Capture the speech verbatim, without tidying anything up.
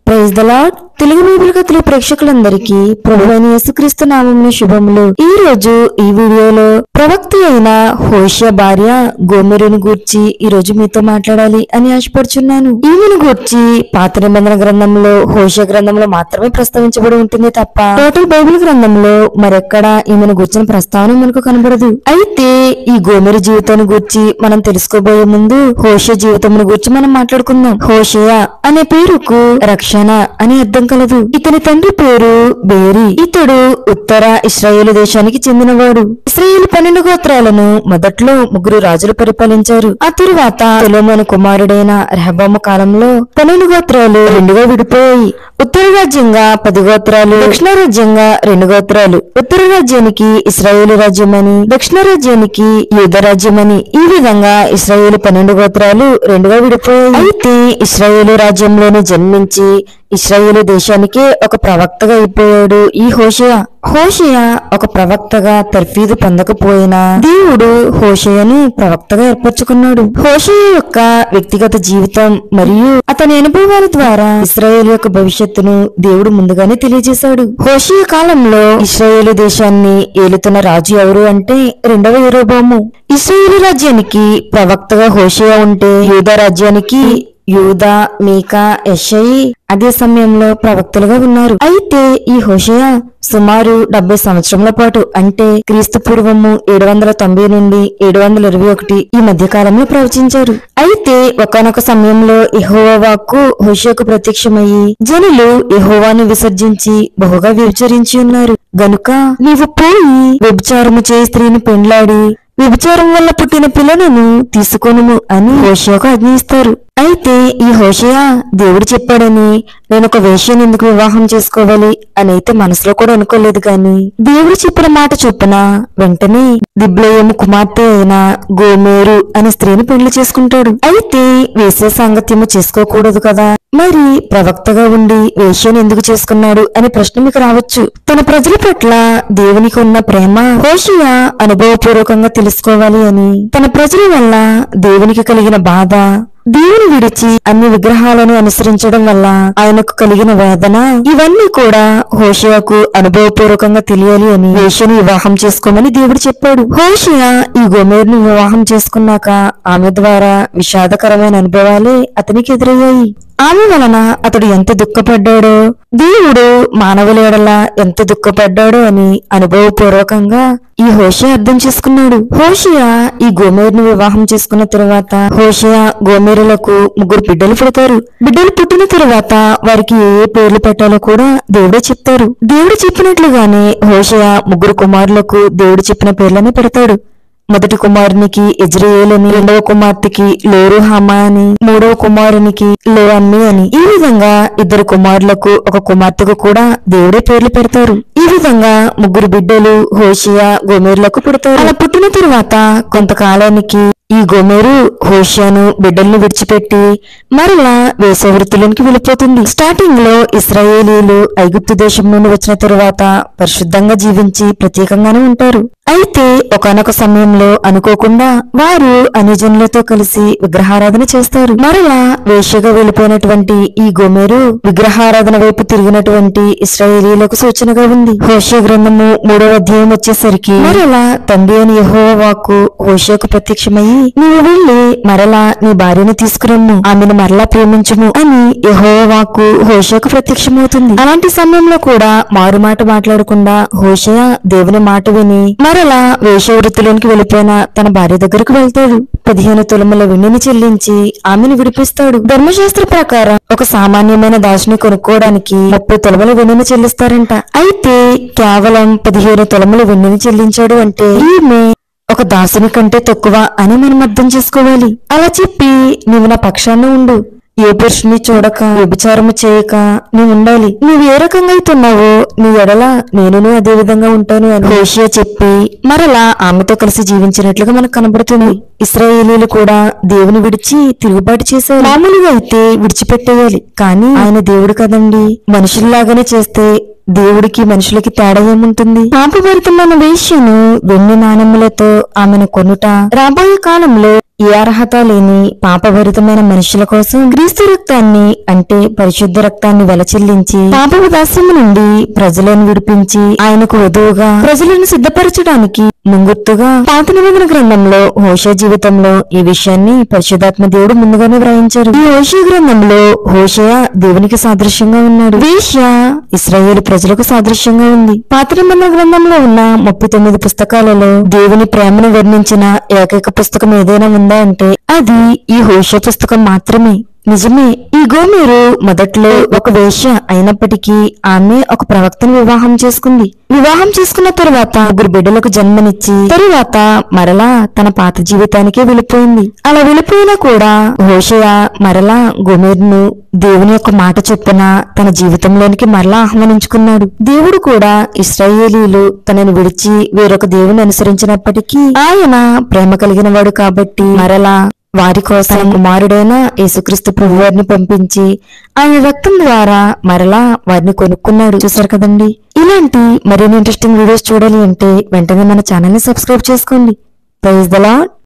Praise the lord. Telugu bible కథల ప్రేక్షకులందరికీ ప్రభువైన యేసుక్రీస్తు నామమున శుభములు. ఈ రోజు ఈ వీడియోలో ప్రవక్త అయిన హోషేయ భార్య గోమెరును గూర్చి ఈ రోజు మీతో మాట్లాడాలి అని ఆశపడుచున్నాను. ఈమెను గూర్చి పాత నిబంధన గ్రంథంలో హోషేయ గ్రంథంలో మాత్రమే ప్రస్తావించబడి ఉంటుంది తప్ప టోటల్ బైబిల్ గ్రంథంలో మరెక్కడ ఈమెను గూర్చిన ప్రస్తావన మనకు కనబడదు. అయితే ఈ గోమెరు జీవితాన్ని గూర్చి మనం తెలుసుకోబోయే ముందు హోషేయ జీవితమును గూర్చి మనం మాట్లాడుకుందాం. హోషేయ అనే పేరుకు రక్షణ అని అర్థం కలదు. ఇతని తండ్రి పేరు బేరి. ఇతడు ఉత్తర ఇశ్రాయేలు దేశానికి చెందినవాడు. ఇశ్రాయేలు పన్నెండు గోత్రాలను మొదట్లో ముగ్గురు రాజులు పరిపాలించారు. ఆ తరువాత సొలొమోను కుమారుడైన రెహబాము కాలంలో పన్నెండు గోత్రాలు రెండుగా విడిపోయాయి. ఉత్తర రాజ్యంగా పది గోత్రాలు, దక్షిణ రాజ్యంగా రెండు గోత్రాలు. ఉత్తర రాజ్యానికి ఇశ్రాయేలు రాజ్యమని, దక్షిణ రాజ్యానికి యూద రాజ్యమని, ఈ విధంగా ఇశ్రాయేలు పన్నెండు గోత్రాలు రెండుగా విడిపోయాయి. అయితే ఇశ్రాయేలు రాజ్యంలోనే జన్మించి ఇశ్రాయేలు దేశానికి ఒక ప్రవక్తగా అయిపోయాడు ఈ హోషేయ. హోషేయ ఒక ప్రవక్తగా తర్ఫీదు పొందకపోయినా దేవుడు హోషేయను ప్రవక్తగా ఏర్పరచుకున్నాడు. హోషేయ యొక్క వ్యక్తిగత జీవితం మరియు అతని అనుభవాల ద్వారా ఇశ్రాయేలు యొక్క భవిష్యత్తును దేవుడు ముందుగానే తెలియజేశాడు. హోషేయ కాలంలో ఇశ్రాయేలు దేశాన్ని ఏలుతున్న రాజు ఎవరు అంటే రెండవ యెరోబోము. ఇశ్రాయేలు రాజ్యానికి ప్రవక్తగా హోషేయ ఉంటే యూదా రాజ్యానికి యూదా, మీకా, యెషయి అదే సమయంలో ప్రవక్తలుగా ఉన్నారు. అయితే ఈ హోషేయ సుమారు డెబ్బై సంవత్సరముల పాటు అంటే క్రీస్తు పూర్వము ఏడు వందల తొంభై నుండి ఏడు వందల ఇరవై ఒకటి ఈ మధ్య కాలంలో ప్రవచించారు. అయితే ఒకనొక సమయంలో యెహోవా వాక్కు హోషేయకు ప్రత్యక్షమయ్యి, జనులు యెహోవాను విసర్జించి బహుగా వ్యభిచరించి ఉన్నారు గనుక నీవు పోయి వ్యభిచారము చేయి స్త్రీని పెండ్లాడి వ్యభిచారం వల్ల పుట్టిన పిల్లలను తీసుకొనుము అని హోషేయకు ఆజ్ఞయిస్తారు. అయితే ఈ హోషేయ దేవుడు చెప్పాడని నేను ఒక వేశ్యను ఎందుకు వివాహం చేసుకోవాలి అని అయితే మనసులో కూడా అనుకోలేదు గాని దేవుడు చెప్పిన మాట చొప్పున వెంటనే దిబ్లయము కుమార్తె అయిన గోమెరు అనే స్త్రీని పెళ్లి చేసుకుంటాడు. అయితే వేశ్య సాంగత్యము చేసుకోకూడదు కదా, మరి ప్రవక్తగా ఉండి వేశ్యను ఎందుకు చేసుకున్నాడు అనే ప్రశ్న మీకు రావచ్చు. తన ప్రజల పట్ల దేవునికి ఉన్న ప్రేమ హోషేయ అనుభవపూర్వకంగా తెలుసుకోవాలి అని, తన ప్రజల వల్ల దేవునికి కలిగిన బాధ, దేవుని విడిచి అన్ని విగ్రహాలను అనుసరించడం వల్ల ఆయనకు కలిగిన వేదన, ఇవన్నీ కూడా హోషేయకు అనుభవపూర్వకంగా తెలియాలి అని వేశ్యను వివాహం చేసుకోమని దేవుడు చెప్పాడు. హోషేయ ఈ గోమెరును వివాహం చేసుకున్నాక ఆమె ద్వారా విషాదకరమైన అనుభవాలే అతనికి ఎదురయ్యాయి. ఆమె వలన అతడు ఎంత దుఃఖపడ్డాడో, దేవుడు మానవుల ఎడల ఎంత దుఃఖపడ్డాడో అని అనుభవపూర్వకంగా ఈ హోషేయ అర్థం చేసుకున్నాడు. హోషేయ ఈ గోమెరును వివాహం చేసుకున్న తరువాత హోషేయ గోమెరులకు ముగ్గురు బిడ్డలు పుడతారు. బిడ్డలు పుట్టిన తరువాత వారికి ఏ ఏ పేర్లు పెట్టాలో కూడా దేవుడే చెప్తారు. దేవుడు చెప్పినట్లుగానే హోషేయ ముగ్గురు కుమారులకు దేవుడు చెప్పిన పేర్లని పెడతాడు. మొదటి కుమారునికి యెజ్రెయేలు అని, రెండవ కుమార్తెకి లోరుహామా అని, మూడవ కుమారునికి లోఅమ్మి అని, ఈ విధంగా ఇద్దరు కుమారులకు ఒక కుమార్తెకు కూడా దేవుడే పేర్లు పెడతారు. ఈ విధంగా ముగ్గురు బిడ్డలు హోషేయ గోమెరులకు పుడతారు. అలా పుట్టిన తరువాత కొంతకాలానికి ఈ గోమెరు హోషేయను బిడ్డలను విడిచిపెట్టి మరలా వేసవృత్తులోనికి వెళ్ళిపోతుంది. స్టార్టింగ్ లో ఇశ్రాయేలీలు ఐగుప్తు దేశం నుండి వచ్చిన తరువాత పరిశుద్ధంగా జీవించి ప్రత్యేకంగానే ఉంటారు. అయితే ఒకనొక సమయంలో అనుకోకుండా వారు అన్యజనులతో కలిసి విగ్రహారాధన చేస్తారు. మరలా వేశ్యగా వెళ్ళిపోయినటువంటి ఈ గోమెరు విగ్రహారాధన వైపు తిరిగినటువంటి ఇశ్రాయేలీలకు సూచనగా ఉంది. హోషేయ గ్రంథము మూడవ అధ్యాయం వచ్చేసరికి మరలా తండ్రి అని యెహోవా వాక్కు హోషేయకు ప్రత్యక్షమయ్యి, నీవు వెళ్లి మరలా నీ భార్యను తీసుకురమ్ము, ఆమెను మరలా ప్రేమించుము అని యెహోవా వాక్కు హోషేయకు ప్రత్యక్షమవుతుంది. అలాంటి సమయంలో కూడా మారు మాట మాట్లాడకుండా హోషేయ దేవుని మాట విని మరలా వేశ్యవృత్తిలోనికి వెళ్ళిపోయిన తన భార్య దగ్గరకు వెళ్తాడు. పదిహేను తులముల వెండిని చెల్లించి ఆమెను విడిపిస్తాడు. ధర్మశాస్త్ర ప్రకారం ఒక సామాన్యమైన దాసుని కొనుక్కోవడానికి ముప్పై తులముల వెండిని చెల్లిస్తారంట. అయితే కేవలం పదిహేను తులముల వెండిని చెల్లించాడు అంటే ఈమె ఒక దాసుని కంటే తక్కువ అని మనం అర్థం చేసుకోవాలి. అలా చెప్పి నీవు నా పక్షాన ఉండు, ఏ పురుషుని చూడక వ్యభిచారము చేయక నీవు ఉండాలి, నువ్వు ఏ రకంగా అవుతున్నావో నీ ఎడల నేను అదే విధంగా ఉంటాను అని హోషేయ చెప్పి మరలా ఆమెతో కలిసి జీవించినట్లుగా మనకు కనబడుతుంది. ఇశ్రాయేలీలు కూడా దేవుని విడిచి తిరుగుబాటు చేశారు. మామూలుగా అయితే విడిచిపెట్టేయాలి, కానీ ఆయన దేవుడు కదండి, మనుషుల్లాగానే చేస్తే దేవుడికి మనుషులకి తేడా ఏముంటుంది? పాపభరితమైన వేశ్యను వెండి నాణెములతో ఆమెను కొనుట రాబోయే కాలంలో ఏ అర్హత లేని పాపభరితమైన మనుషుల కోసం క్రీస్తు రక్తాన్ని అంటే పరిశుద్ధ రక్తాన్ని వెలచెల్లించి పాపపు దాస్యము నుండి ప్రజలను విడిపించి ఆయనకు వధువుగా ప్రజలను సిద్ధపరచడానికి ముంగుర్తుగా పాత నిబంధన గ్రంథంలో హోషే జీవితంలో ఈ విషయాన్ని పరిశుద్ధాత్మ దేవుడు ముందుగానే వ్రాయించారు. ఈ హోషే గ్రంథంలో హోషేయ దేవునికి సాదృశ్యంగా ఉన్నాడు. వేశ్య ఇశ్రాయేలు ప్రజలకు సాదృశ్యంగా ఉంది. పాత నిబంధన గ్రంథంలో ఉన్న ముప్పై తొమ్మిది పుస్తకాలలో దేవుని ప్రేమను వర్ణించిన ఏకైక పుస్తకం ఏదైనా ఉందా అంటే అది ఈ హోషే పుస్తకం మాత్రమే. నిజమే, ఈ గోమెరు మొదట్లో ఒక వేశ్య అయినప్పటికీ ఆమె ఒక ప్రవక్తను వివాహం చేసుకుంది. వివాహం చేసుకున్న తరువాత ముగ్గురు బిడ్డలకు జన్మనిచ్చి తరువాత మరలా తన పాత జీవితానికే వెళ్ళిపోయింది. అలా వెళ్ళిపోయినా కూడా హోషేయ మరలా గోమెరును దేవుని యొక్క మాట చొప్పున తన జీవితంలోనికి మరలా ఆహ్వానించుకున్నాడు. దేవుడు కూడా ఇశ్రాయేలీలు తనను విడిచి వేరొక దేవుని అనుసరించినప్పటికీ ఆయన ప్రేమ కలిగిన వాడు కాబట్టి మరలా వారి కోసం కుమారుడైన యేసుక్రీస్తు ప్రభువారిని పంపించి ఆయన రక్తం ద్వారా మరలా వారిని కొనుక్కున్నాడు. చూసారు కదండి. ఇలాంటి మరిన్ని ఇంట్రెస్టింగ్ వీడియోస్ చూడాలి అంటే వెంటనే మన ఛానల్ ని సబ్స్క్రైబ్ చేసుకోండి. Praise the lord.